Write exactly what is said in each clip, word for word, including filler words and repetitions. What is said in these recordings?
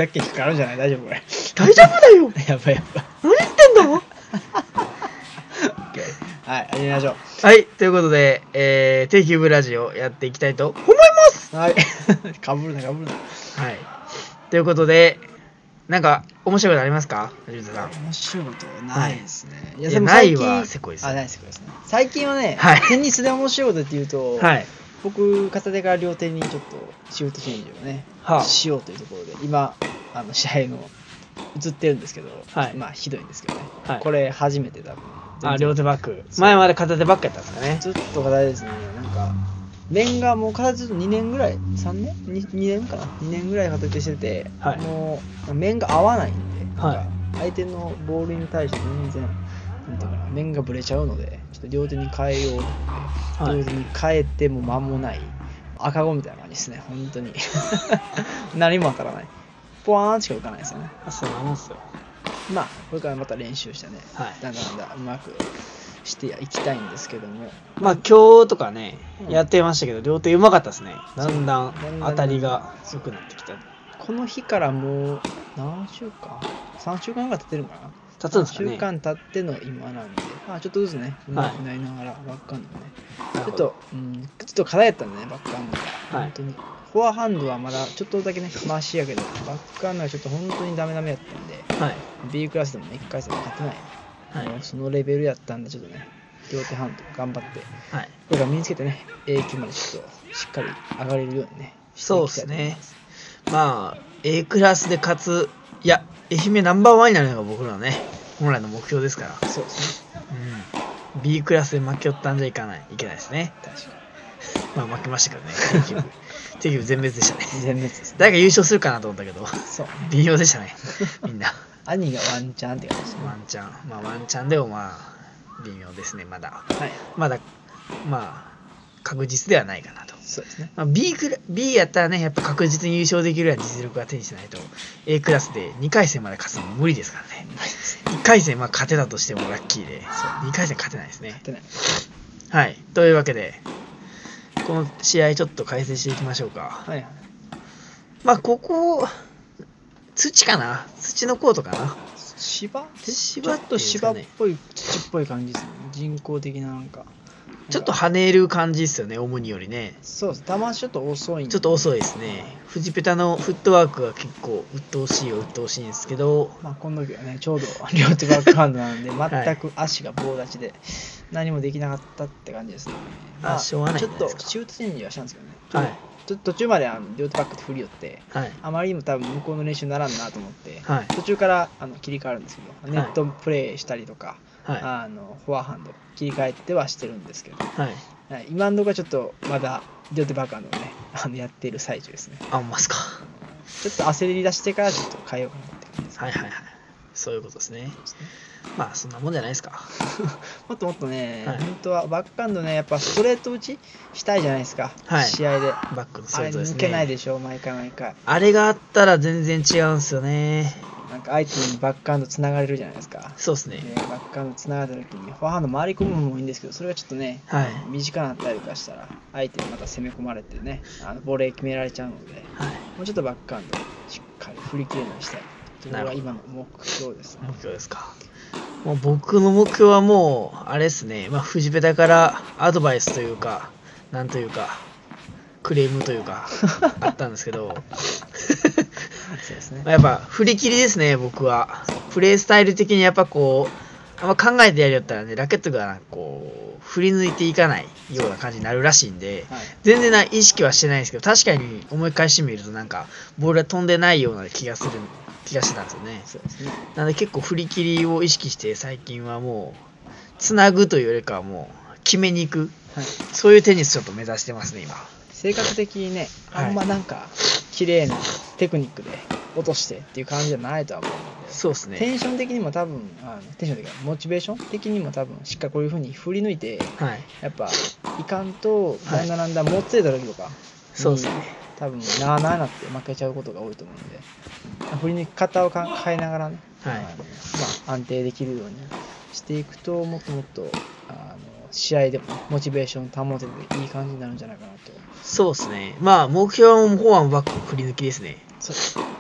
さっき引っかかるんじゃない？大丈夫これ。 大丈夫だよ。 やばいやばい。 何言ってんの？ はい、始めましょう。 はい、ということで、えー、定休部ラジオやっていきたいと思います。 はい。かぶるなかぶるな。 はい。ということで、なんか面白いことありますか、藤田さん。 面白いことないですね。 いや、ないはせこいです。 あ、ないせこいですね。最近はね、 はい、 テニスで面白いことって言うと、 はい、 僕片手から両手にちょっとシフトチェンジをね、はあ、しようというところで、今あの試合の映ってるんですけど、はい、まあひどいんですけどね。はい、これ初めて多分。 あ、両手バック。前まで片手バックやったんですかね。 ずっと片手ですね。なんか面がもう片手ずっとにねんぐらい、さんねん 2, 2年かなにねんぐらい片手してて、はい、もう面が合わないんで、はい、なんか相手のボールに対して全然なんていうかな、面がぶれちゃうので、ちょっと両手に変えようと思って、はい、両手に変えても間もない赤子みたいな感じですね。本当に何も当たらない、ポワーンしか浮かないですよね。 あ、そうなんですよ。 まあこれからまた練習してね、はい、だんだんだんだんうまくしていきたいんですけども、 まあ今日とかね、うん、やってましたけど、両手うまかったですね。だんだん当たりが良くなってきた。 この日からもう何週間さんしゅうかんが経ってるのかな。 経つんですかね。 さんしゅうかん経っての今なんで、まあちょっとずつね、うまくなりながら、バックハンドね、ちょっと、うん、ちょっと課題やったんでね、バックハンドが、はい、本当にフォアハンドはまだちょっとだけねマシやけど、バックハンドはちょっと本当にダメダメやったんで、はい、B クラスでもねいっかい戦勝てない、はい、もうそのレベルやったんで、ちょっとね両手ハンド頑張って、はい、これから身につけてね A 級までちょっとしっかり上がれるようにねしていきたいと思います。 そうですね。まあ A クラスで勝つ、いや愛媛ナンバーワンになるのが僕らのね本来の目標ですから。 そうですね、 うん、B クラスで負けよったんじゃいかないいけないですね。 確かに。 まあ負けましたけどね。定休部定休部全滅でしたね。 全滅ですね。 誰か優勝するかなと思ったけど、 そう、ね、 微妙でしたねみんな。 兄がワンチャンって感じですね。 ワンチャン、まあワンチャンでもまあ微妙ですね。まだ、はい、まだまあ確実ではないかなと。 そうですね。 まあ、B クラ B やったらね、やっぱ確実に優勝できるような実力が手にしないと A クラスでにかい戦まで勝つのも無理ですからね。いっかい戦まあ勝てたとしてもラッキーで、にかい戦勝てないですね。 勝てない。 はい。というわけでこの試合ちょっと解説していきましょうか。はいはい。まあここ土かな、土のコートかな。 芝？ 芝と芝っぽい土っぽい感じですね。人工的ななんか。 ちょっと跳ねる感じですよね、オムニよりね。 そうです。球ちょっと遅いんで。 ちょっと遅いですね。フジペタのフットワークが結構鬱陶しいは鬱陶しいんですけど、 まあこの時はねちょうど両手バックハンドなんで全く足が棒立ちで何もできなかったって感じですね。 まあ、しょうがないちょっとシュートチェンジはしたんですけどね。はい。ちょっと途中まであの両手バックって振り寄って、はい、あまりにも多分向こうの練習にならんなと思って、はい、途中からあの切り替わるんですけど、ネットプレーしたりとか、はい、あのフォアハンド切り替えてはしてるんですけど、はいはい、今のところはちょっとまだ両手バックハンドをねあのやっている最中ですね。 あ、ますか。 ちょっと焦り出してからちょっと変えようかなって感じです、ね。 はいはいはい。そういうことですね。まあそんなもんじゃないですか。 もっともっとね、はい、本当はバックハンドねやっぱストレート打ちしたいじゃないですか、はい、試合で。 バックのストレートですね。 あれ抜けないでしょ毎回毎回。 あれがあったら全然違うんですよね。 なんか相手にバックハンドつながれるじゃないですか。 そうですね。 でバックハンドつながった時にフォアハンド回り込むのもいいんですけど、それがちょっとね、はい、短くなったりとかしたら相手にまた攻め込まれてね、あのボレー決められちゃうので、はい、もうちょっとバックハンドしっかり振り切れるようにしたいというのが今の目標ですね。 目標ですか。もう僕の目標はもうあれですね、まあ、フジペタからアドバイスというかなんというかクレームというかあったんですけどそうですね、やっぱ振り切りですね。僕はプレースタイル的にやっぱこうあんま考えてやりよったらねラケットがこう振り抜いていかないような感じになるらしいんで、はい、全然な意識はしてないんですけど、確かに思い返してみるとなんかボールが飛んでないような気がする気がしてたんですよね。そうですね。なので結構振り切りを意識して最近はもうつなぐというよりかはもう決めに行く、はい、そういうテニスちょっと目指してますね今。 性格的にねあんまなんか綺麗なテクニックで落としてっていう感じじゃないとは思うので、 そうですね。 テンション的にも多分あのテンション的にモチベーション的にも多分しっかりこういう風に振り抜いて、はい、やっぱいかんとだんだんだんだんもつれた時とか、はい、 そうですね。 多分なあなあなって負けちゃうことが多いと思うので、振り抜き方を変えながらね、はい、あのまあ、安定できるようにしていくともっともっとあの試合でも、ね、モチベーション保てていい感じになるんじゃないかなと。 そうですね。まあ目標はフォアもバック振り抜きですね。 そうです。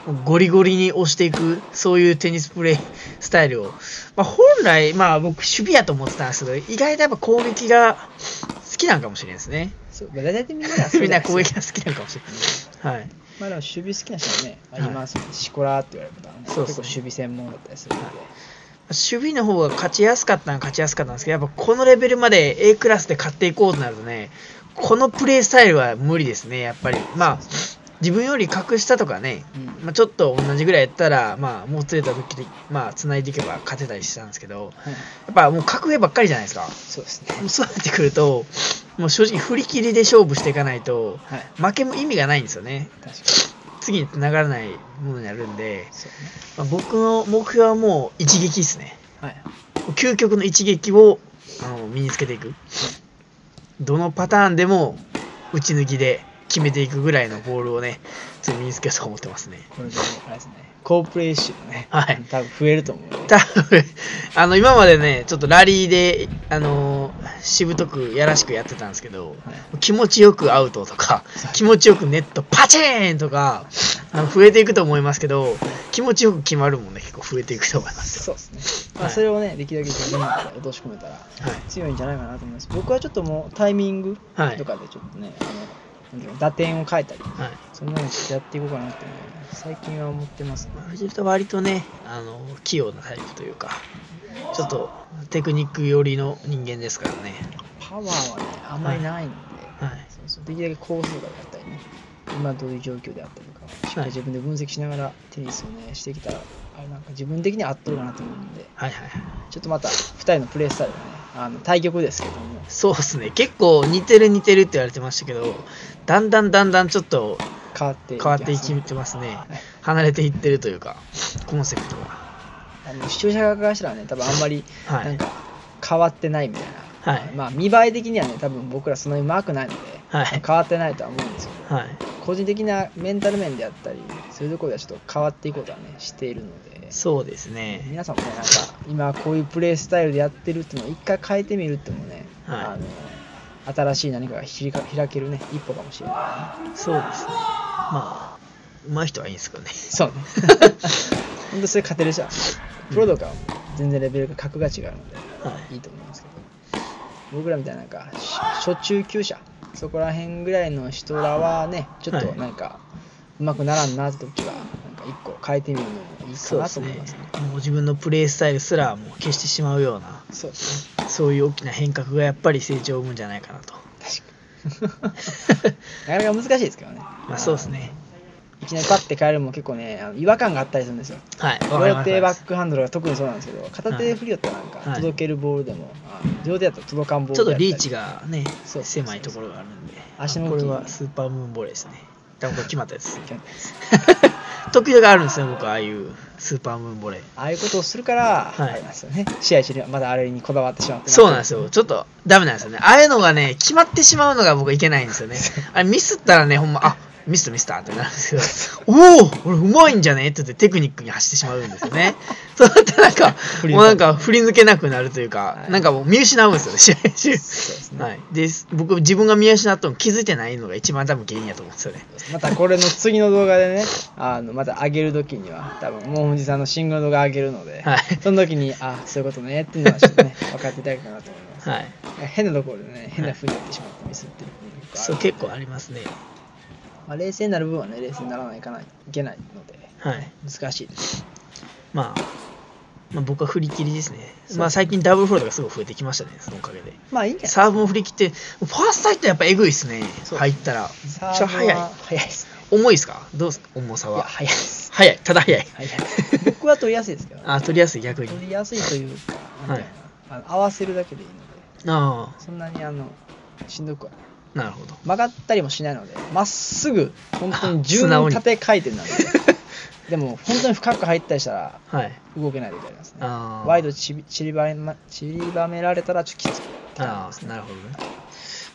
ゴリゴリに押していく、そういうテニスプレースタイルを、まあ、本来、まあ、僕、守備やと思ってたんですけど、意外とやっぱ攻撃が好きなのかもしれないですね。 そう、まあ、大体みんなみんな攻撃が好きなのかもしれない。はい。 まあ、でも守備好きな人はね、ありますよね。シコラーって言われる方はね、 そうそう結構守備専門だったりするので。 守備の方が勝ちやすかったのは勝ちやすかったんですけど、やっぱこのレベルまで A クラスで勝っていこうとなるとね、このプレースタイルは無理ですね、やっぱり。まあ、自分より格下とかね、うん、まあ、ちょっと同じぐらいやったら、まあ、もう釣れた時に、まあ、繋いでいけば勝てたりしたんですけど、はい、やっぱもう格上ばっかりじゃないですか。 そうですね。 そうなってくると、もう正直振り切りで勝負していかないと、はい、負けも意味がないんですよね。 確かに。 次に繋がらないものになるんで、そうね、まあ、僕の目標はもう一撃ですね。はい、究極の一撃をあの身につけていく。どのパターンでも打ち抜きで決めていくぐらいのボールをね、ちょっと身につけようと思ってますね。 これで、あれですね、好プレー集ね、 はい、 多分増えると思う、ね。 多分あの今までね、ちょっとラリーで、あのー、しぶとくやらしくやってたんですけど、はい、気持ちよくアウトとか、気持ちよくネットパチーンとか、あの増えていくと思いますけど、気持ちよく決まるもんね、結構増えていくと思いますよ。そうですね。まあ、それをね、できるだけ自分で落とし込めたら強いんじゃないかなと思います。僕はちょっともうタイミングとかでちょっとね、あの打点を変えたり、はい、そんなのちょっとやっていこうかなって、ね、最近は思ってますね。 藤田は割とね、あの器用なタイプというか、ちょっとテクニック寄りの人間ですからね。 パワーはね、あんまりないので、はいはい、そうそうできるだけコースとかであったりね、今どういう状況であったりとか、しっかり自分で分析しながらテニスをね、してきたら、あれなんか自分的には合っとるかなと思うんで、はいはいはい、ちょっとまたふたりのプレースタイルがね、あの対局ですけども。 そうですね、結構似てる似てるって言われてましたけど、だんだんだんだんちょっと変わっていきてますね。はい、離れていってるというか、コンセプトが。 あの視聴者側からしたらね、多分あんまりなんか変わってないみたいな。はい、まあ見栄え的にはね、多分僕らそんなにうまくないので、はい、変わってないとは思うんですけど、はい、個人的なメンタル面であったり、そういうところではちょっと変わっていこうとはね、しているので、 そうですね。 皆さんもね、なんか今こういうプレースタイルでやってるっていうのを一回変えてみるってもね、はい、あの新しい何かが開けるね、一歩かもしれない、ね。 そうですね。まあ、上手い人はいいんですけどね。 そうね。本当それ勝てるじゃん。プロとかは全然レベルが格が違うので、はい、いいと思いますけど。僕らみたいななんか初中級者、そこら辺ぐらいの人らはね、ちょっとなんかうまくならんなって時はなんか一個変えてみるのもいいかなと思いますね。 そうですね。もう自分のプレースタイルすらもう消してしまうような、そうですね、そういう大きな変革がやっぱり成長を生むんじゃないかなと。 確かに。なかなか難しいですけどね。 まあそうですね。 いきなりパッて変えるのも結構ね、あの違和感があったりするんですよ。はい。両手バックハンドルが特にそうなんですけど、片手で振りよったらなんか届けるボールでも、はい、両手だと届かんボールちょっとリーチがね、狭いところがあるんで、足のこれはスーパームーンボレーですね。多分これ決まったやつ。決まったやつ。得意があるんですよ、僕はああいうスーパームーンボレー。 ああいうことをするから、はい、あれなんですよね。試合中にはまだあれにこだわってしまって。 そうなんですよ。ちょっとダメなんですよね。ああいうのがね、決まってしまうのが僕いけないんですよね。あれミスったらね、ほんま、あミスターミスターってなるんですけど、おお俺うまいんじゃねって言ってテクニックに走ってしまうんですよね。そうやってなんか、もうなんか振り抜けなくなるというか、はい、なんかもう見失うんですよね、試合中。そうですね。はい。で、僕、自分が見失ったの気づいてないのが一番多分原因やと思うんですよね。 またこれの次の動画でね、あの、また上げるときには、多分、もう藤さんのシングル動画上げるので、はい、その時に、あ、そういうことねっていうのはちょっとね、分かっていただけたかなと思います。はい。変なところでね、変な風になってしまってミスってる部分がそう、結構ありますね。 まあ、冷静になる部分はね、冷静にならないかないけないので、はい、難しいです。 まあ、まあ、僕は振り切りですね。まあ最近ダブルフォールがすごい増えてきましたね、そのおかげで。 まあいいんじゃないサーブも振り切って、ファースト入ったらやっぱエグいですね。入ったら。 サーブは早い。早いですね。 重いですか？どうですか重さは。いや、 早いです。 早い。ただ早い。 早い。僕は取りやすいですけど、ね。 あ、取りやすい、逆に。 取りやすいというか、はい、あの合わせるだけでいいので、あそんなにあのしんどくはない。 なるほど。 曲がったりもしないので、まっすぐ、本当に順縦回転なんで、でも本当に深く入ったりしたら、動けない時ありますね。ワイドちりばめ、ちりばめられたらちょっときつく。 ああ、なるほどね。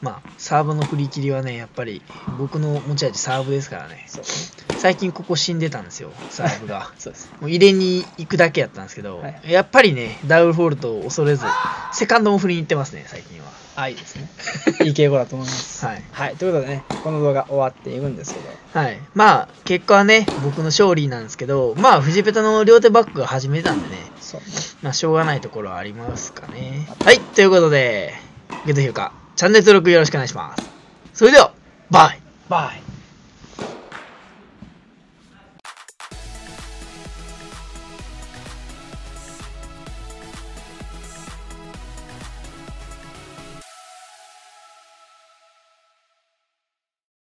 まあ、サーブの振り切りはね、やっぱり僕の持ち味サーブですからね。 そう最近ここ死んでたんですよ、サーブが。 そうです。 もう入れに行くだけやったんですけど、はい、やっぱりね、ダブルフォールトを恐れず、セカンドも振りに行ってますね、最近は。 あ、いいですね。いい傾向だと思います。はい。はい。ということでね、この動画終わっていくんですけど。 はい。まあ、結果はね、僕の勝利なんですけど、まあ、藤ペタの両手バックが始めたんでね、 そうね。 まあ、しょうがないところはありますかね。はい。ということで、グッド評価、チャンネル登録よろしくお願いします。それでは、バイバイ